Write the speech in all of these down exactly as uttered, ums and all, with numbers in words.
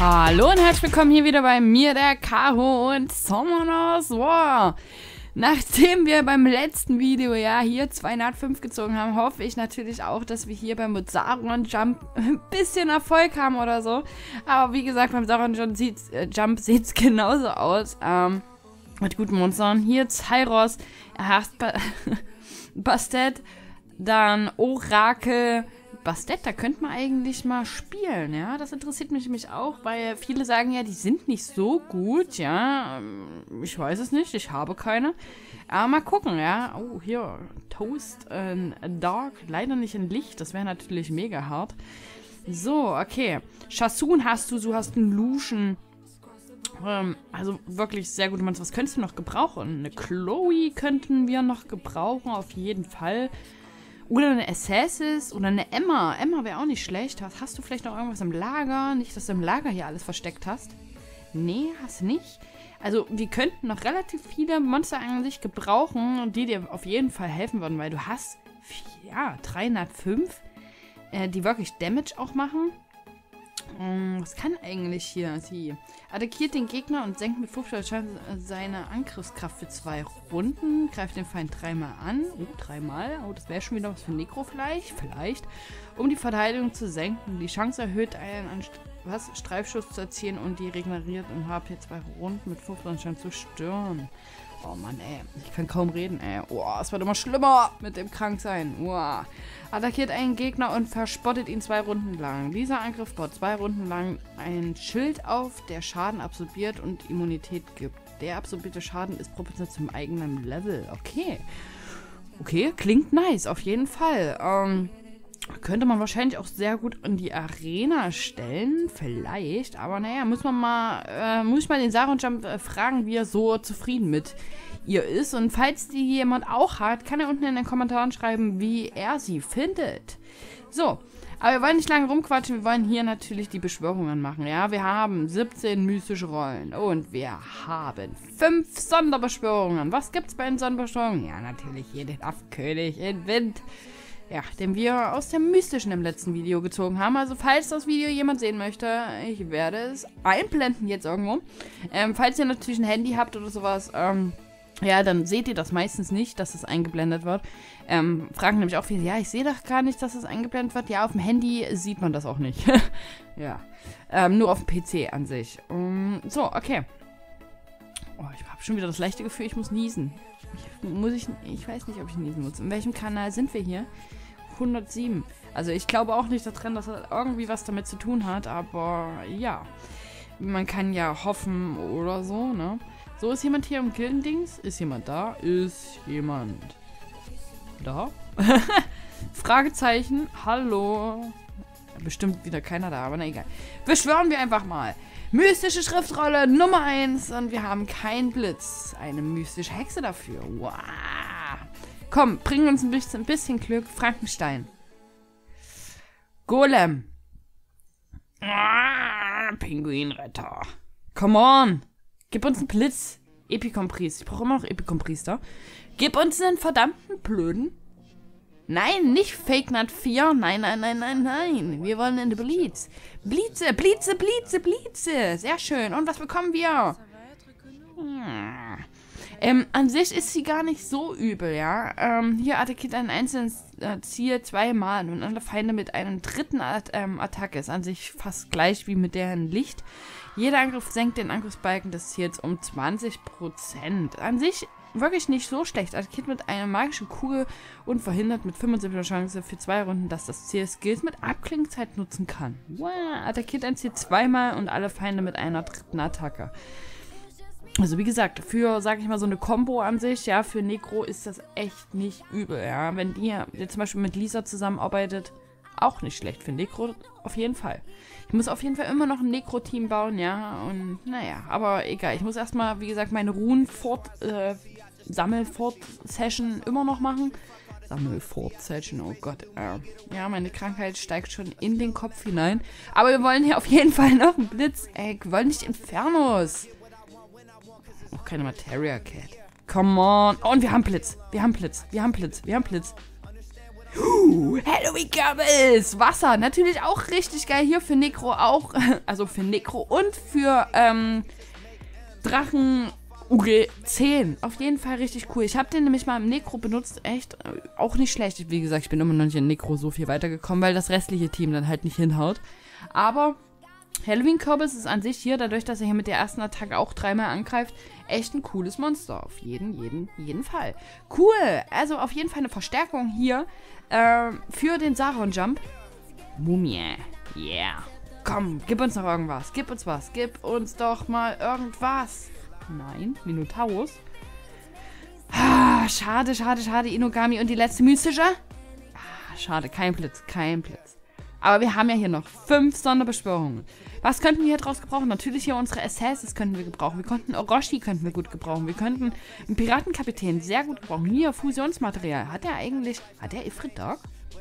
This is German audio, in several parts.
Hallo und herzlich willkommen hier wieder bei mir, der Caro und Summoners War. Nachdem wir beim letzten Video ja hier zweihundertfünf gezogen haben, hoffe ich natürlich auch, dass wir hier beim Saron Jump ein bisschen Erfolg haben oder so. Aber wie gesagt, beim Saron Jump sieht es äh, sieht's genauso aus. Ähm, mit guten Monstern. Hier Zyros, er heißt ba Bastet, dann Orakel. Bastet, da könnte man eigentlich mal spielen, ja. Das interessiert mich nämlich auch, weil viele sagen ja, die sind nicht so gut, ja. Ich weiß es nicht, ich habe keine. Aber mal gucken, ja. Oh, hier, Toast äh, Dark, leider nicht in Licht, das wäre natürlich mega hart. So, okay. Chasun hast du, du hast einen Lucian. Ähm, also wirklich sehr gute Monster. Was könntest du noch gebrauchen? Eine Chloe könnten wir noch gebrauchen, auf jeden Fall. Oder eine Assassin oder eine Emma. Emma wäre auch nicht schlecht. Hast, hast du vielleicht noch irgendwas im Lager? Nicht, dass du im Lager hier alles versteckt hast. Nee, hast du nicht. Also, wir könnten noch relativ viele Monster an sich gebrauchen, die dir auf jeden Fall helfen würden, weil du hast, ja, dreihundertfünf, äh, die wirklich Damage auch machen. Ähm, was kann eigentlich hier sie? Attackiert den Gegner und senkt mit fünfzig Prozent seine Angriffskraft für zwei Runden. Greift den Feind dreimal an. Oh, dreimal. Oh, das wäre schon wieder was für Necro vielleicht. Vielleicht. Um die Verteidigung zu senken. Die Chance erhöht einen an was? Streifschuss zu erzielen und die regeneriert im H P zwei Runden mit fünfzig Prozent zu stören. Oh Mann, ey. Ich kann kaum reden, ey. Oh, es wird immer schlimmer mit dem Kranksein. Oh. Attackiert einen Gegner und verspottet ihn zwei Runden lang. Dieser Angriff baut zwei Runden lang ein Schild auf, der Schaden absorbiert und Immunität gibt. Der absorbierte Schaden ist proportional zum eigenen Level. Okay. Okay, klingt nice, auf jeden Fall. Ähm, könnte man wahrscheinlich auch sehr gut in die Arena stellen. Vielleicht. Aber naja, muss man mal, äh, muss ich mal den Saron Jump äh, fragen, wie er so zufrieden mit ihr ist. Und falls die jemand auch hat, kann er unten in den Kommentaren schreiben, wie er sie findet. So, aber wir wollen nicht lange rumquatschen, wir wollen hier natürlich die Beschwörungen machen, ja. Wir haben siebzehn mystische Rollen und wir haben fünf Sonderbeschwörungen. Was gibt's bei den Sonderbeschwörungen? Ja, natürlich hier den Affenkönig in Wind, ja, den wir aus dem Mystischen im letzten Video gezogen haben. Also falls das Video jemand sehen möchte, ich werde es einblenden jetzt irgendwo. Ähm, falls ihr natürlich ein Handy habt oder sowas, ähm, ja, dann seht ihr das meistens nicht, dass es eingeblendet wird. Ähm, fragen nämlich auch viele, ja, ich sehe doch gar nicht, dass es eingeblendet wird. Ja, auf dem Handy sieht man das auch nicht. Ja, ähm, nur auf dem P C an sich. Um, so, okay. Oh, ich habe schon wieder das leichte Gefühl, ich muss niesen. Ich, muss ich, ich weiß nicht, ob ich niesen muss. In welchem Kanal sind wir hier? hundertsieben. Also ich glaube auch nicht daran, dass das irgendwie was damit zu tun hat, aber ja. Man kann ja hoffen oder so, ne? So, ist jemand hier im Gildendings? Ist jemand da? Ist jemand da? Fragezeichen. Hallo. Bestimmt wieder keiner da, aber na egal. Beschwören wir einfach mal. Mystische Schriftrolle Nummer eins. Und wir haben keinen Blitz. Eine mystische Hexe dafür. Wow. Komm, bring uns ein bisschen, ein bisschen Glück. Frankenstein. Golem. Ah, Pinguinretter. Come on. Gib uns einen Blitz. Epikompris. Ich brauche immer noch Epikompris da. Gib uns einen verdammten blöden. Nein, nicht Fake Nut vier. Nein, nein, nein, nein, nein. Wir wollen in den Blitz. Blitze, Blitze, Blitze, Blitze. Sehr schön. Und was bekommen wir? Hm. Ähm, an sich ist sie gar nicht so übel, ja. Ähm, hier attackiert ein einzelnes äh, Ziel zweimal und alle Feinde mit einem dritten At ähm, Attacke. Ist an sich fast gleich wie mit der in Licht. Jeder Angriff senkt den Angriffsbalken des Ziels um zwanzig Prozent. An sich wirklich nicht so schlecht. Attackiert mit einer magischen Kugel und verhindert mit fünfundsiebzig Chance für zwei Runden, dass das Ziel Skills mit Abklingzeit nutzen kann. Wow. Attackiert ein Ziel zweimal und alle Feinde mit einer dritten Attacke. Also wie gesagt, für, sag ich mal, so eine Combo an sich, ja, für Necro ist das echt nicht übel, ja. Wenn ihr jetzt zum Beispiel mit Lisa zusammenarbeitet, auch nicht schlecht. Für Necro auf jeden Fall. Ich muss auf jeden Fall immer noch ein Necro-Team bauen, ja. Und naja, aber egal. Ich muss erstmal, wie gesagt, meine Runen-Fort, äh, Sammel-Fort-Session immer noch machen. Sammel-Fort-Session, oh Gott. Äh, ja, meine Krankheit steigt schon in den Kopf hinein. Aber wir wollen hier auf jeden Fall noch einen Blitz. Ey, wir wollen nicht Infernos. Auch keine Materia Cat. Come on. Oh, und wir haben Blitz. Wir haben Blitz. Wir haben Blitz. Wir haben Blitz. Uh, Halloween-Kürbis! Wasser, natürlich auch richtig geil. Hier für Necro auch, also für Necro und für ähm, Drachen U G zehn. Auf jeden Fall richtig cool. Ich habe den nämlich mal im Necro benutzt. Echt, äh, auch nicht schlecht. Wie gesagt, ich bin immer noch nicht in Necro so viel weitergekommen, weil das restliche Team dann halt nicht hinhaut. Aber Halloween-Kürbis ist an sich hier, dadurch, dass er hier mit der ersten Attacke auch dreimal angreift, echt ein cooles Monster. Auf jeden, jeden, jeden Fall. Cool. Also auf jeden Fall eine Verstärkung hier äh, für den Saron-Jump. Mumie. Yeah. Komm, gib uns noch irgendwas. Gib uns was. Gib uns doch mal irgendwas. Nein, Minotaurus. Ah, schade, schade, schade. Inogami und die letzte mystische. Ah, schade, kein Blitz, kein Blitz. Aber wir haben ja hier noch fünf Sonderbeschwörungen. Was könnten wir hier draus gebrauchen? Natürlich hier unsere Assassins könnten wir gebrauchen. Wir könnten Orochi könnten wir gut gebrauchen. Wir könnten einen Piratenkapitän sehr gut gebrauchen. Hier, Fusionsmaterial. Hat er eigentlich... Hat er Ifrit Dark?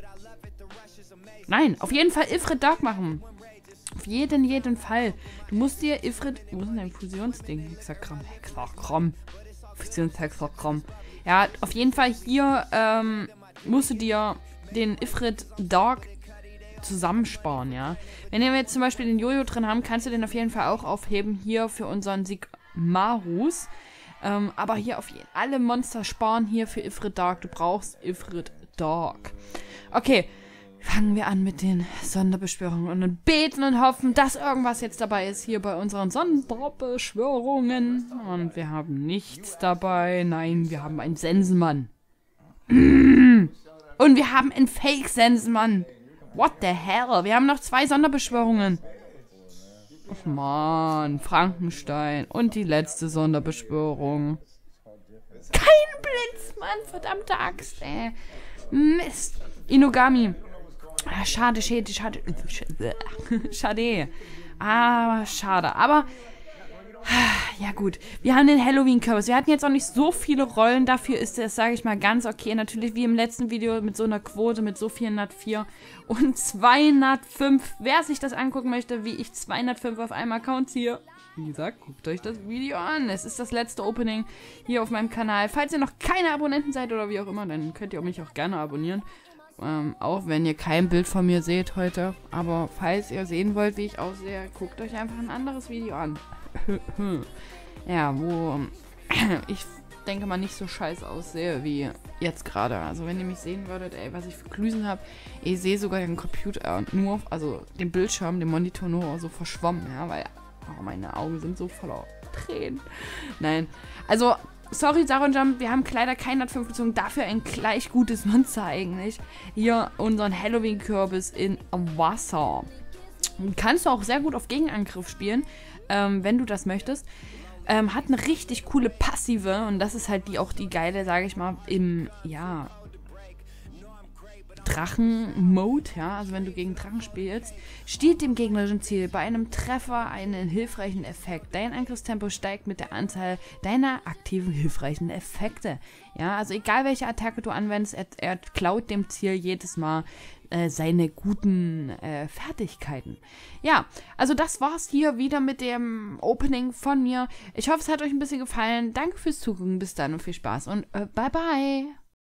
Nein, auf jeden Fall Ifrit Dark machen. Auf jeden, jeden Fall. Du musst dir Ifrit... Wo ist denn dein Fusionsding? Hexagramm. Hexagramm. Fusionshexagramm. Ja, auf jeden Fall hier ähm, musst du dir den Ifrit Dark zusammensparen, ja. Wenn wir jetzt zum Beispiel den Jojo drin haben, kannst du den auf jeden Fall auch aufheben, hier für unseren Sigmarus. Ähm, aber hier auf jeden alle Monster sparen hier für Ifrit Dark. Du brauchst Ifrit Dark. Okay, fangen wir an mit den Sonderbeschwörungen und dann beten und hoffen, dass irgendwas jetzt dabei ist hier bei unseren Sonderbeschwörungen. Und wir haben nichts dabei. Nein, wir haben einen Sensenmann. Und wir haben einen Fake-Sensenmann. What the hell? Wir haben noch zwei Sonderbeschwörungen. Ach man, Frankenstein. Und die letzte Sonderbeschwörung. Kein Blitz, Mann. Verdammte Axt, ey. Mist. Inogami. Ah, schade, schade, schade. Schade. Ah, schade. Aber... Ja gut, wir haben den Halloween-Kürbis. Wir hatten jetzt auch nicht so viele Rollen. Dafür ist es, sage ich mal, ganz okay. Natürlich wie im letzten Video mit so einer Quote, mit so vierhundertvier und zweihundertfünf. Wer sich das angucken möchte, wie ich zweihundertfünf auf einem Account ziehe, wie gesagt, guckt euch das Video an. Es ist das letzte Opening hier auf meinem Kanal. Falls ihr noch keine Abonnenten seid oder wie auch immer, dann könnt ihr mich auch gerne abonnieren. Ähm, auch wenn ihr kein Bild von mir seht heute. Aber falls ihr sehen wollt, wie ich aussehe, guckt euch einfach ein anderes Video an. Ja, wo ich denke mal nicht so scheiße aussehe wie jetzt gerade. Also wenn ihr mich sehen würdet, ey, was ich für Glüsen habe, ich sehe sogar den Computer nur, also den Bildschirm, den Monitor nur so verschwommen, ja, weil oh, meine Augen sind so voller Tränen. Nein, also sorry, Saron-Jump, wir haben leider kein hundertfünf gezogen, dafür ein gleich gutes Monster eigentlich. Hier unseren Halloween-Kürbis in Wasser. Kannst du auch sehr gut auf Gegenangriff spielen, ähm, wenn du das möchtest. Ähm, hat eine richtig coole Passive und das ist halt die auch die geile, sage ich mal, im, ja, Drachen-Mode, ja, also wenn du gegen Drachen spielst, stiehlt dem gegnerischen Ziel bei einem Treffer einen hilfreichen Effekt. Dein Angriffstempo steigt mit der Anzahl deiner aktiven hilfreichen Effekte. Ja, also egal welche Attacke du anwendest, er, er klaut dem Ziel jedes Mal äh, seine guten äh, Fertigkeiten. Ja, also das war's hier wieder mit dem Opening von mir. Ich hoffe, es hat euch ein bisschen gefallen. Danke fürs Zugucken, bis dann und viel Spaß und äh, bye bye.